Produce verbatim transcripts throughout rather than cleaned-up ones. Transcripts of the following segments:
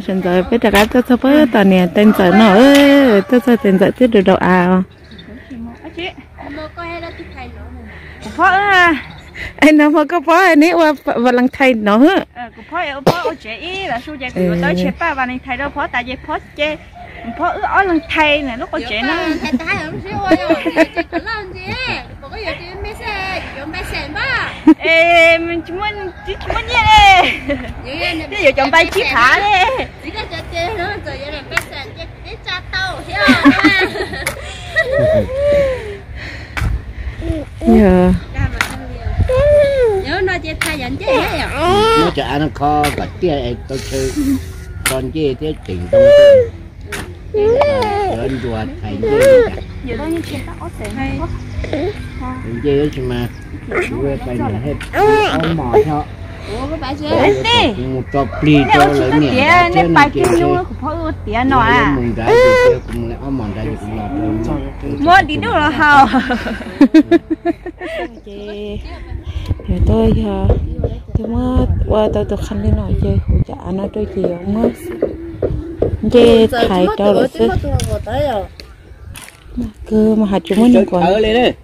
ฉันจะไปจากการจะไปตอนเนี้ยเต้นจะหน่อยจะจะเต้นจะที่ดูดอ่ะเพราะไอ้น้องก็เพราะอันนี้ว่าวันลังไทยเนาะเออก็เพราะเออเพราะโอเจ๊là số จ๊คือtôiเช็ดป้าวันนี้ไทยเราเพราะแต่เจ๊เพราะเจ๊เพราะเออลังไทยเนี่ยลูกโอเจ๊นะไทยไทยkhông xíu ơiเจ๊ก็ลังเจ๊บอกว่าอยู่ที่ไม่ใช่อยู่ไม่เสร็จป่ะเอ้มันชุ่มชุ่มเนี่ยเลยที่อยู่จงไปชี้ขาเลยที่ก็จะเจ๊แล้วจะอยู่ในไม่เสร็จเจ๊เจ๊จัดเต้าเที่ยวเนี่ยnhớ nói chơi thay dẫn chứ hả? Nó chả nó kho cả tia tôi chơi con chơi thế chỉnh trong chơi lên chuột thay chơi giờ đó như chơi các ớt xẻ hay chơi chứ mà quê phải là hết ông mò cho một cặp pli cho lấy miệng nên bài kia luôn cũng phải tiền nó à mình cái thì cũng lại ông mò cái thì cũng là mua đi đâu là hào thì tôi giờ tôi mới qua tôi tôi khăn lên nói chơi hỗ trợ nó tôi chiều mới chơi thầy đâu rồi chứ cơ mà hạt chúng mới nhiều quá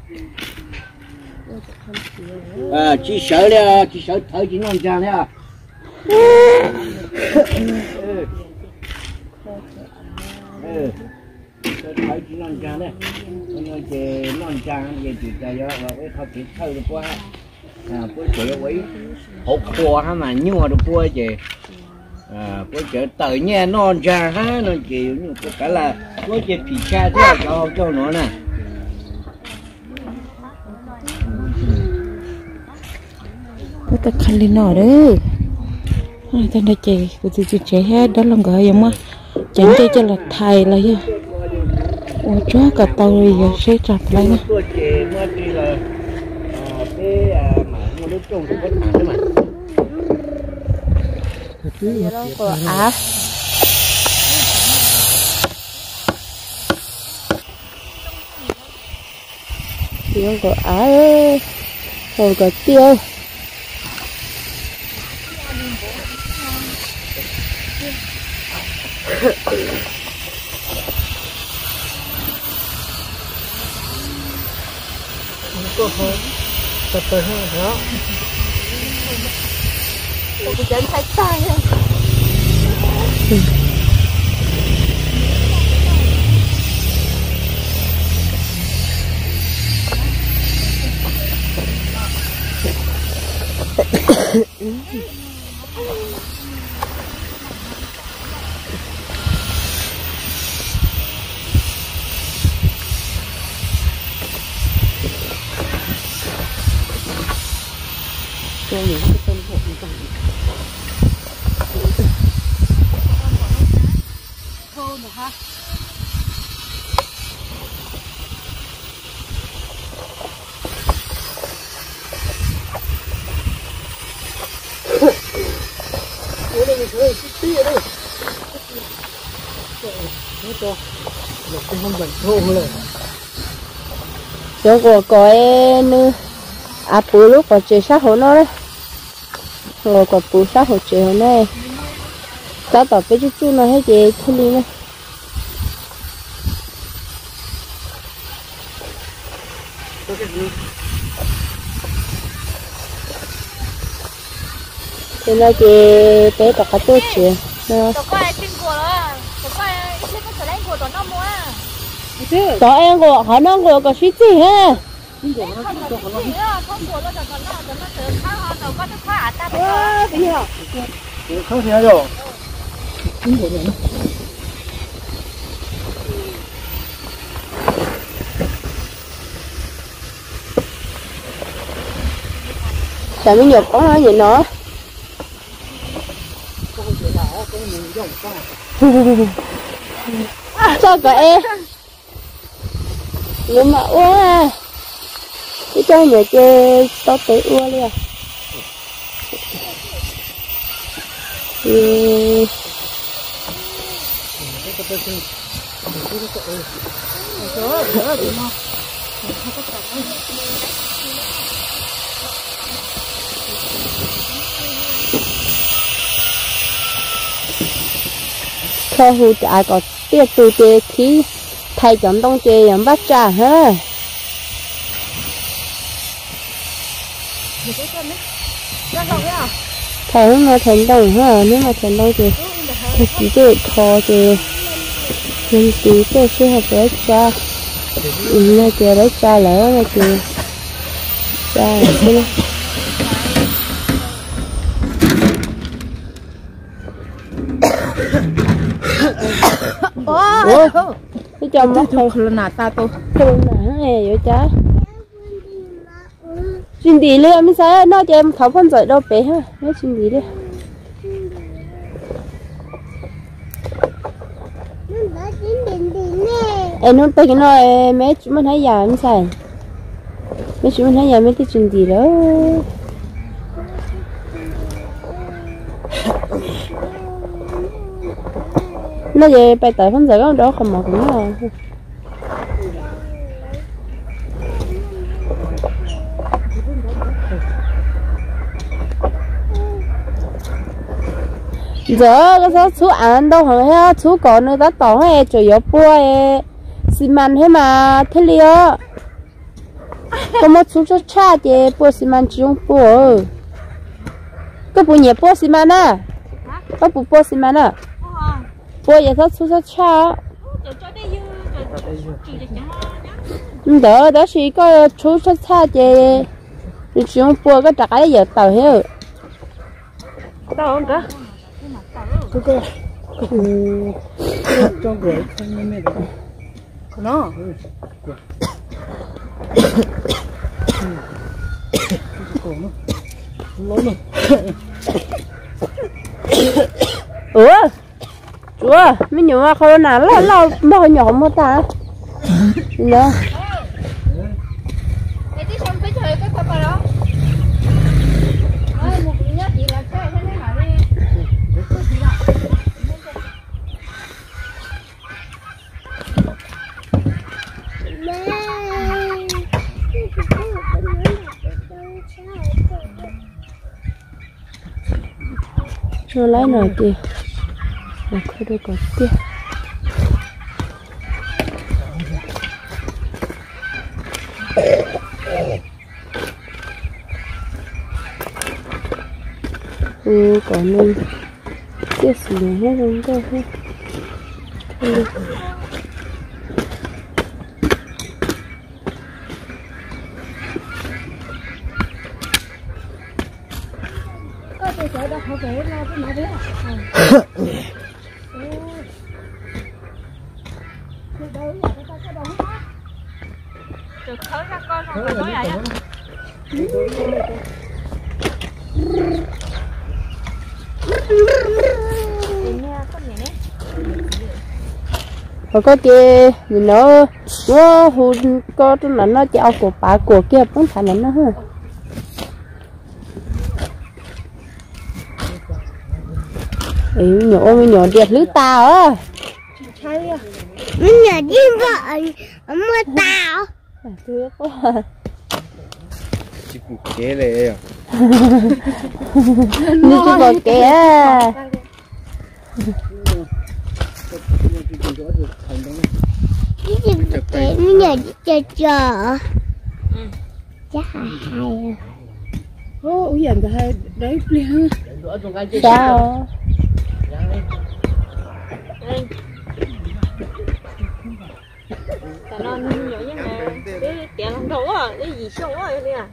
à chỉ sợ đi chỉ sợ thở chỉ non tràng đấy à thở chỉ non tràng đấy con chơi non tràng về chỉ chơi đó và cái thở chỉ thở được quá à bữa chơi ấy hột cua hả mà nhua được bữa chơi à bữa chơi tới nhà non tràng ha nó chịu nhưng tất cả là bữa chơi phi cha thế cho cho nó nè tôi tập khăn lên nọ đấy, tôi đã chơi, tôi chỉ chơi hết đó là gọi gì mà, chẳng chơi cho là thầy là gì, ôi chó cả tàu rồi giờ sẽ chặt lại nè. À. Tiêu của á ơi, rồi có tiêu. Có hồn, tập tới hơn đó. Tôi cứ dẫn thay tay thôi. Cho những cái phân hộ như vậy. Thô nữa ha. Ở đây mình thấy tí ở đây. Nó cho một cái không bẩn thô rồi. Chỗ của coi nữa. À bù lúc có chơi sát hổ nó đấy, rồi có bù sát hổ chơi hổ này, tao tao bé chút chút nó hết chơi thôi đi này. Thế nó chơi bé tao có tốt chơi. Tao em của họ nó của có suy gì ha. Không của nó không của nó không của nó còn nó còn nó tự khá hơn rồi có cái khóa à ta bây giờ không thể rồi không của nó sao mới nhục có nó vậy nó sao vậy nhưng mà ua cái chơi nhà chơi to tới ua liền ừ. cho hù trả có tiết tu tê khí thay chọn đông chê giống bắt trả ha thấy mà thành đồng ha nếu mà thành đồng thì chỉ để kho thì mình chỉ để sẽ học để cha mà chờ để cha lỡ mà chị cha là thế ủa cái chồng nó không là nạt ta tôi không nè này vậy cha chuyện gì lên mình sẽ nói cho em thấu phân giải đâu bé ha nói chuyện gì đi em nó tới cái nói mấy chúng mình thấy già mình xài mấy chúng mình thấy già mấy cái chuyện gì đó nó về bài tập phân giải đó không mà cũng là giờ cái số chú ăn đâu hả ha chú còn nữa đã tỏ hay trời gió bùa xi măng hay mà thế liêu có một chú cho cha thì bùa xi măng chỉ用bùa cái bùa nhẹ bùa xi măng à có bùa bùa xi măng à bùa vậy thôi chú cho cha đó đó chỉ có chú cho cha thì chỉ用bùa cái trái giờ tàu hết tàu không cả cái cái cho người không nghe mẹ đâu nó ủa chúa mấy nhỏ không nào lo lo bao nhỏ mà ta nè nó lấy nồi kìa mà không được có tiền ừ còn nên tiếc gì hết không có hết rồi có kia nhìn nó nó hùn có trong là nó chào của bà của kia cũng thành là nó hơn ừ nhỏ mình nhỏ đẹp lưới tao á mình nhỏ đi vợ mua tao chưa có chỉ kế này như chỉ có kế cái mình nhỏ chờ chờ chắc hay hay ô hiện tại đấy liền sao tại nó nhỏ như này cái tiền không đâu à cái gì xấu à đây à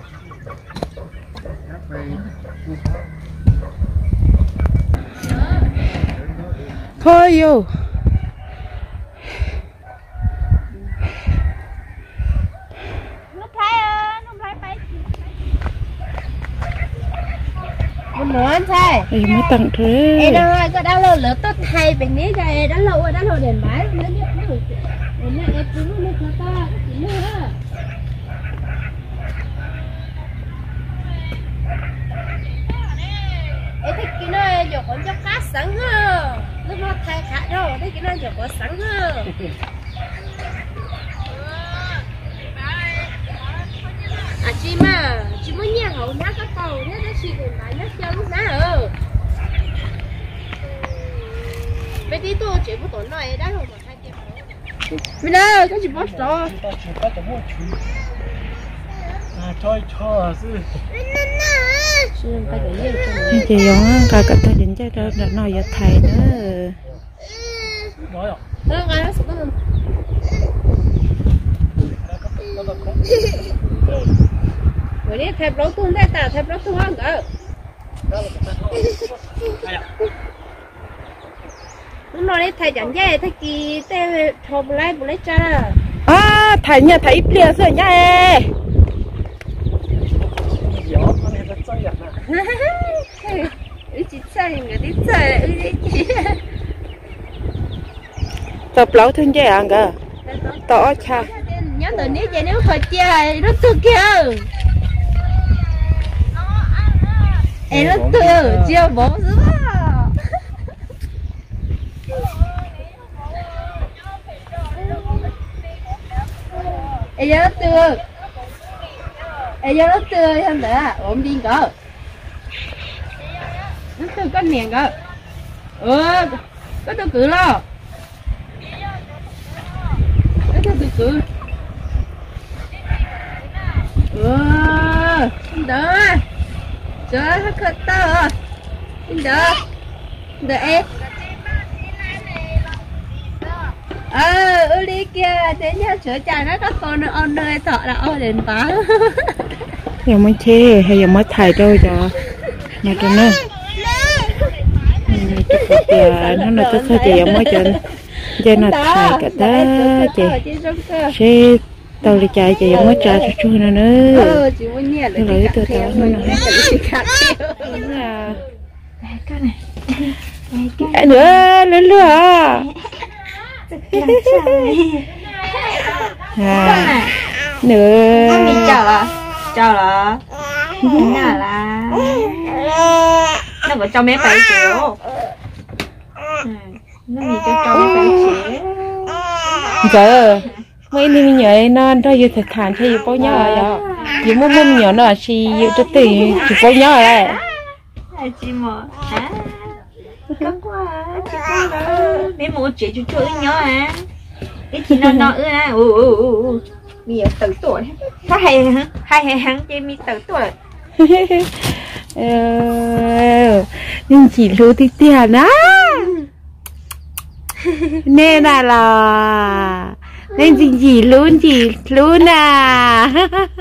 thôi vô nữa thay ấy mới tặng thế ấy đâu có đã lâu lỡ tốt thay bênนี้cái đã lâu đã lâu đèn máy nó nhất nó nó em cứ nó nó ta chỉ nữa ấy thì cái nó giờ còn cho cá sẵn ha lúc nó thay khá đâu đấy cái nó giờ có sẵn ha à chị mà chị muốn nhà hậu nát cái cầu thế nó chỉ còn lại nó chân nát ừ bây đi tôi chỉ có tổn này đã rồi hai tiệm bây giờ có chỉ bắt rồi thôi thôi chị giống cả cả ta dính cho đó đã nói với thầy nữa nói rồi nó ngay nó sụp nó bữa nay thèm rau tung đây ta thèm rau tung không cơ nó nói đấy thầy chẳng dễ thầy kỳ tê thò bù lấy bù lấy cha à thầy nhà thầy ít liền rồi nha ý chị chơi người đi chơi ý chị tập lâu thương chơi ăn cơ tỏ cha nhớ từ nếu vậy nếu phải chơi nó từ kia em nó từ chưa bố nữa em nhớ nó từ em nhớ nó từ không được ổn đi cỡ nó từ có miệng cỡ ừ có từ cử lo có từ cử ừ đó chờ hết khát tao rồi đó đợi em ờ ừ đi kia thế nhá sửa chả nó có con nó on nơi thọ là on đến phá giờ mới chê hay giờ mới thầy đâu giờ mà tụi nó giờ nó là tôi thôi giờ mới chân giờ nó thầy cả ta chị chị tao đi chạy chị giờ mới chạy cho chú nó nữa tôi lấy tôi tao nó nói cái nữa lên lửa à nữa mình chào là chào là nhà là nó có cho mấy bảy triệu nó mình cho cho mấy bảy triệu giờ mấy đi mình nhớ nó thôi giờ thật thản cho bao nhiêu rồi giờ muốn muốn nhỏ nó chỉ giờ tới chỉ bao nhiêu rồi chị mà hả có quá chị có mấy một chị chú chú nhỏ à cái chị nó nó ư à ù ù ù bây giờ tự tuổi hai hai hai hắn chị mi tự tuổi nhưng chỉ lưu thì tiền á nên là là nên gì gì luôn gì luôn à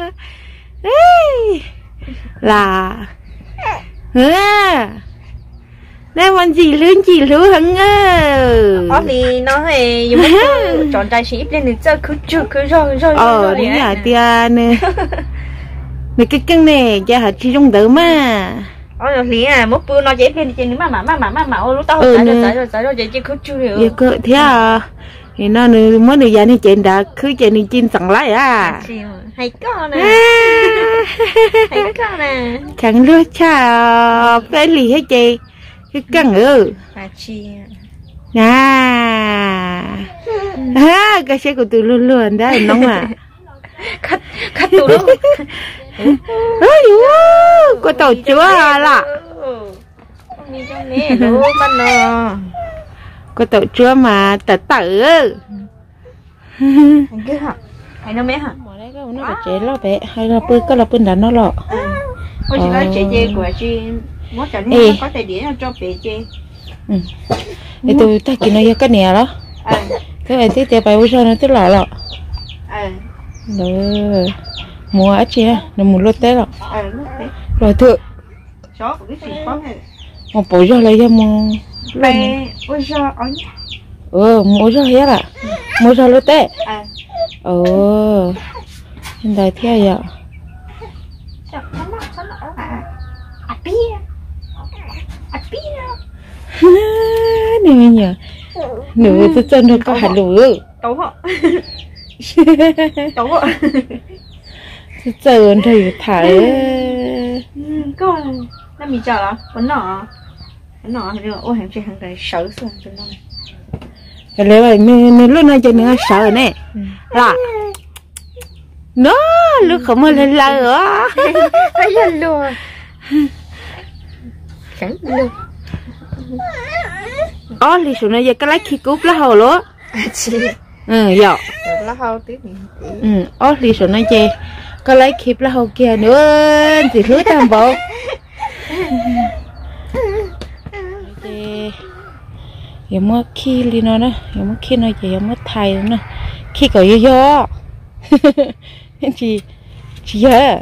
là nên món gì luôn gì luôn hứng ơ ở thì nó hay dùng chọn trai sĩ lên thì chơi cứ chưa cứ rồi rồi ờ đúng là tiền nè này cái cưng này cha hạt chi trong tử mà ở rồi thì à một bữa nó dễ lên trên mà mà mà mà mà mà lúc tao giải rồi giải rồi giải rồi giải chứ cứ chưa được vậy cơ thế à thì nó nữa mới được giải này chuyện đã cứ chuyện này chín sẵn lại à hay có nè hay có nè chẳng lứa cha cái lì hết chị cái cưng ừ à chi à ha cái xe của tôi luôn luôn đấy nóng à cắt cắt tủ luôn ơi có tàu chưa là mi cho mẹ luôn bắt nó có tàu chưa mà tớ tử cái hả hay nó mẹ hả mà đấy cái nó là chế lo bé hay là bơi có là bơi đá nó lọ ôi chị nói chế chế của chị muốn cho nên có thể để cho bé chế thì tôi ta kia nó cái nè đó cái này tí tiền bài bây giờ nó tức lọ lọ rồi mua á chị nó mua lót té rồi rồi thưa một bộ giờ lấy cho mua ôi giờ anh ừ mua giờ hết à mua giờ lót té ừ hiện tại thế vậy này nhỉ nửa tôi chân nó có hạt lửa tấu họ tấu họ giờ thì thải con nó bị chờ à vẫn nọ vẫn nọ thì ôi hàng chơi hàng cái sợ xuống cho nó cái lấy vậy mình lúc này chơi nữa sợ nè là nó lúc không có lên lại nữa phải lên luôn chẳng luôn ó lì số này giờ cái lấy khi cúp lá hồ lúa ừ dọ lá hao tí ừ ó lì số này chè cái lấy kịp lá hồ kia nữa thì thứ tam bộ giờ mới khi li nó đó giờ mới khi nó giờ mới thay nó khi có yo yo chị chị giờ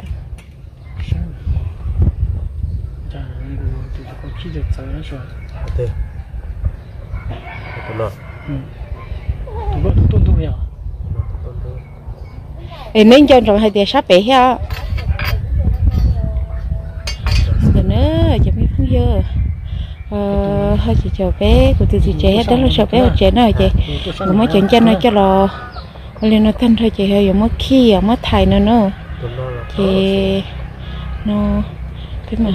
em nên cho trong hai tia sắp bể ha rồi nữa giờ mới không giờ ờ hơi chị chờ bé của tôi chị trẻ đó là sợ bé của trẻ này chị mà mới chuyện chân nó cho lò lên nó thân thôi chị hơi giờ mất khi à mất thầy nữa nữa thì nó cái mà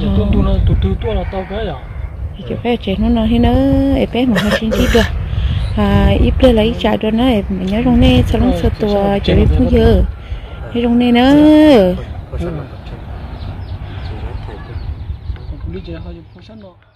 chị bé trẻ nó nói thế nữa em bé mà hơi sinh chi được à ít lên lấy trà đó nữa em nhớ trong này sao nó sợ tua chị biết không giờ hay trong này nữa